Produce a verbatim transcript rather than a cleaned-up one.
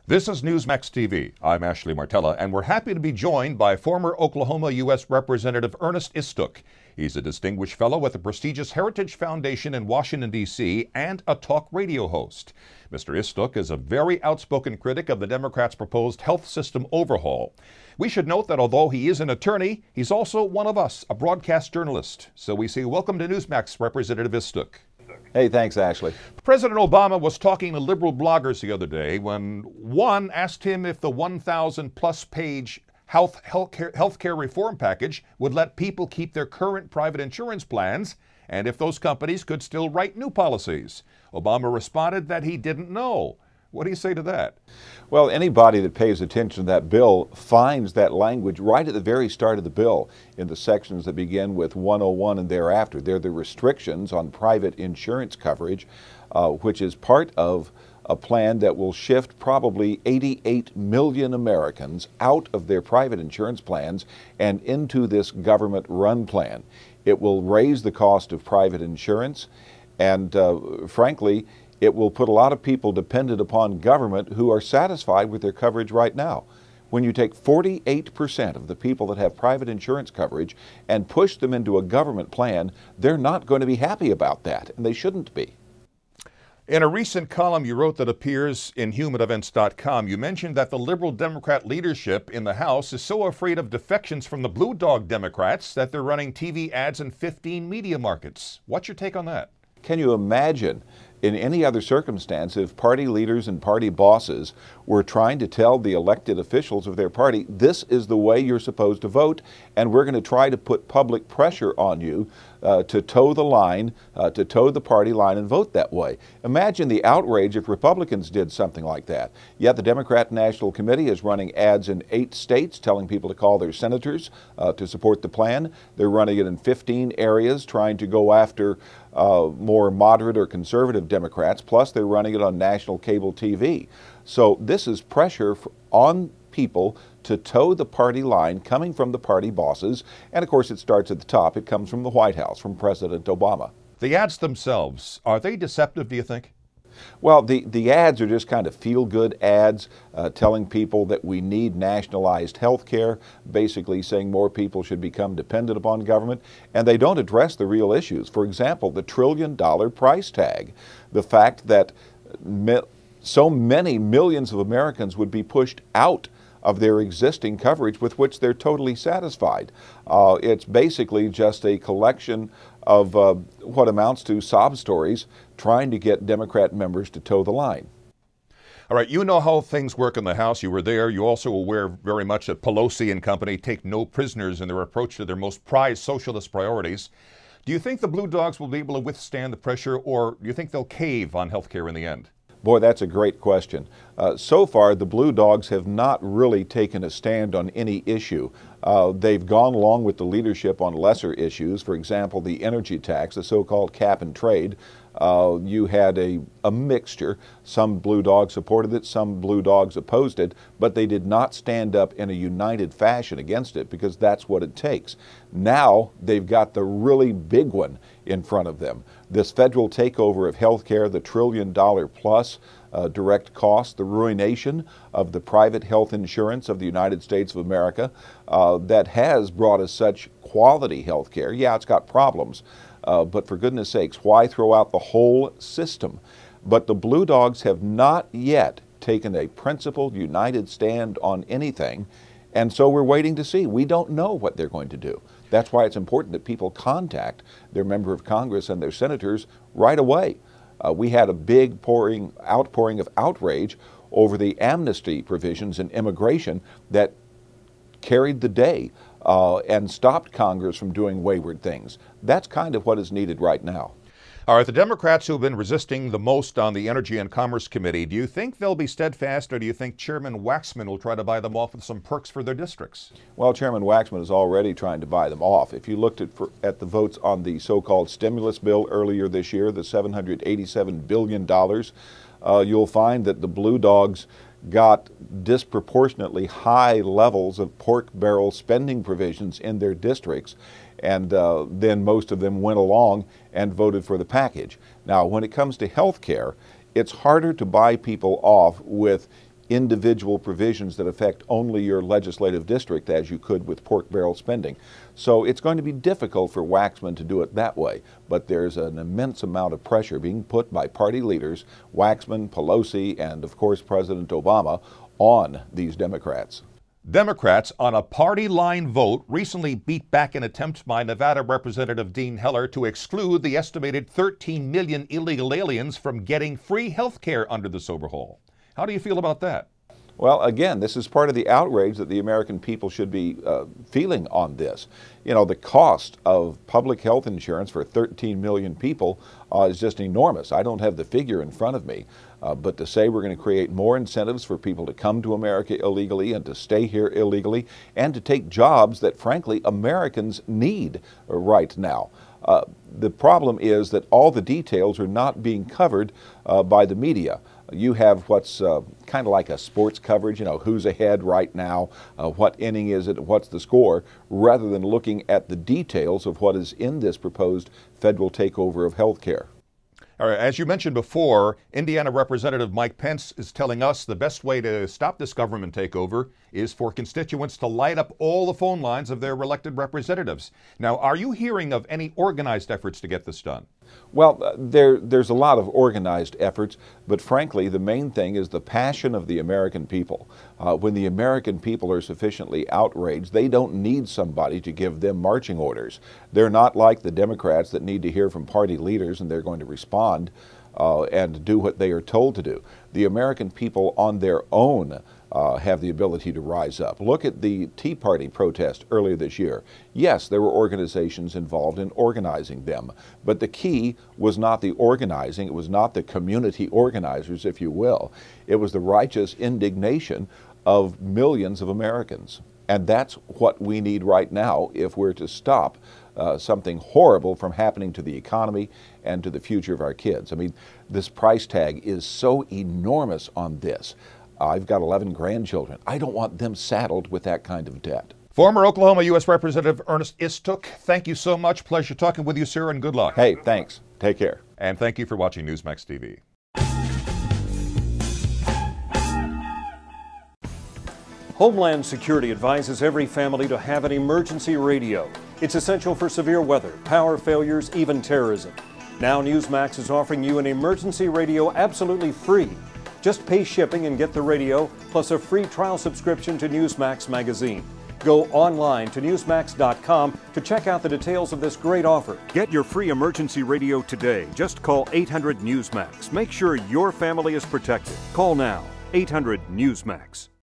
This is Newsmax T V. I'm Ashley Martella, and we're happy to be joined by former Oklahoma U S Representative Ernest Istook. He's a distinguished fellow with the prestigious Heritage Foundation in Washington, D C, and a talk radio host. Mister Istook is a very outspoken critic of the Democrats' proposed health system overhaul. We should note that although he is an attorney, he's also one of us, a broadcast journalist. So we say welcome to Newsmax, Representative Istook. Hey, thanks, Ashley. President Obama was talking to liberal bloggers the other day when one asked him if the one thousand plus page health healthcare, healthcare reform package would let people keep their current private insurance plans and if those companies could still write new policies. Obama responded that he didn't know. What do you say to that? Well, anybody that pays attention to that bill finds that language right at the very start of the bill in the sections that begin with one oh one and thereafter. They're the restrictions on private insurance coverage, uh, which is part of a plan that will shift probably eighty-eight million Americans out of their private insurance plans and into this government-run plan. It will raise the cost of private insurance and, uh, frankly, it will put a lot of people dependent upon government who are satisfied with their coverage right now. When you take forty-eight percent of the people that have private insurance coverage and push them into a government plan, they're not going to be happy about that, and they shouldn't be. In a recent column you wrote that appears in human events dot com, you mentioned that the liberal Democrat leadership in the House is so afraid of defections from the Blue Dog Democrats that they're running T V ads in fifteen media markets. What's your take on that? Can you imagine in any other circumstance if party leaders and party bosses were trying to tell the elected officials of their party, this is the way you're supposed to vote, and we're going to try to put public pressure on you uh, to toe the line, uh, to toe the party line and vote that way. Imagine the outrage if Republicans did something like that. Yet the Democrat National Committee is running ads in eight states telling people to call their senators uh, to support the plan. They're running it in fifteen areas trying to go after uh, more moderate or conservative Democrats, plus they're running it on national cable T V. So this is pressure on people to toe the party line coming from the party bosses, and of course it starts at the top. It comes from the White House, from President Obama. The ads themselves, are they deceptive, do you think? Well, the, the ads are just kind of feel-good ads uh, telling people that we need nationalized health care, basically saying more people should become dependent upon government, and they don't address the real issues. For example, the trillion dollar price tag, the fact that mi- so many millions of Americans would be pushed out of their existing coverage with which they're totally satisfied. Uh, it's basically just a collection of uh, what amounts to sob stories trying to get Democrat members to toe the line. All right, you know how things work in the House. You were there. You're also aware very much that Pelosi and company take no prisoners in their approach to their most prized socialist priorities. Do you think the Blue Dogs will be able to withstand the pressure, or do you think they'll cave on health care in the end? Boy, that's a great question. Uh, so far, the Blue Dogs have not really taken a stand on any issue. Uh, they've gone along with the leadership on lesser issues. For example, the energy tax, the so-called cap and trade. Uh, you had a, a mixture. Some Blue Dogs supported it, some Blue Dogs opposed it, but they did not stand up in a united fashion against it because that's what it takes. Now they've got the really big one in front of them. This federal takeover of health care, the trillion dollar plus uh, direct cost, the ruination of the private health insurance of the United States of America uh, that has brought us such quality health care. Yeah, it's got problems. Uh, but for goodness sakes, why throw out the whole system? But the Blue Dogs have not yet taken a principled, united stand on anything, and so we're waiting to see. We don't know what they're going to do. That's why it's important that people contact their member of Congress and their senators right away. Uh, we had a big pouring, outpouring of outrage over the amnesty provisions in immigration that carried the day uh, and stopped Congress from doing wayward things. That's kind of what is needed right now. All right, the Democrats who have been resisting the most on the Energy and Commerce Committee, do you think they'll be steadfast, or do you think Chairman Waxman will try to buy them off with some perks for their districts? Well, Chairman Waxman is already trying to buy them off. If you looked at, for, at the votes on the so-called stimulus bill earlier this year, the seven hundred eighty-seven billion dollars, uh, you'll find that the Blue Dogs got disproportionately high levels of pork barrel spending provisions in their districts, and uh, then most of them went along and voted for the package. Now, when it comes to health care, it's harder to buy people off with individual provisions that affect only your legislative district as you could with pork barrel spending. So it's going to be difficult for Waxman to do it that way, but there's an immense amount of pressure being put by party leaders, Waxman, Pelosi, and of course President Obama, on these Democrats. Democrats, on a party line vote, recently beat back an attempt by Nevada Representative Dean Heller to exclude the estimated thirteen million illegal aliens from getting free health care under this overhaul. How do you feel about that? Well, again, this is part of the outrage that the American people should be uh, feeling on this. You know, the cost of public health insurance for thirteen million people uh, is just enormous. I don't have the figure in front of me, uh, but to say we're going to create more incentives for people to come to America illegally and to stay here illegally and to take jobs that, frankly, Americans need right now. Uh, the problem is that all the details are not being covered uh, by the media. You have what's uh, kind of like a sports coverage, you know, who's ahead right now, uh, what inning is it, what's the score, rather than looking at the details of what is in this proposed federal takeover of health care. All right, as you mentioned before, Indiana Representative Mike Pence is telling us the best way to stop this government takeover is for constituents to light up all the phone lines of their elected representatives. Now, are you hearing of any organized efforts to get this done? Well, uh, there, there's a lot of organized efforts, but frankly, the main thing is the passion of the American people. Uh, when the American people are sufficiently outraged, they don't need somebody to give them marching orders. They're not like the Democrats that need to hear from party leaders and they're going to respond uh, and do what they are told to do. The American people on their own Uh, have the ability to rise up. Look at the Tea Party protest earlier this year. Yes, there were organizations involved in organizing them, but the key was not the organizing, it was not the community organizers, if you will. It was the righteous indignation of millions of Americans. And that's what we need right now if we're to stop uh, something horrible from happening to the economy and to the future of our kids. I mean, this price tag is so enormous on this. I've got eleven grandchildren. I don't want them saddled with that kind of debt. Former Oklahoma U S Representative Ernest Istook, thank you so much. Pleasure talking with you, sir, and good luck. Hey, thanks. Take care. And thank you for watching Newsmax T V. Homeland Security advises every family to have an emergency radio. It's essential for severe weather, power failures, even terrorism. Now Newsmax is offering you an emergency radio absolutely free. Just pay shipping and get the radio, plus a free trial subscription to Newsmax magazine. Go online to Newsmax dot com to check out the details of this great offer. Get your free emergency radio today. Just call eight hundred Newsmax. Make sure your family is protected. Call now, eight hundred Newsmax.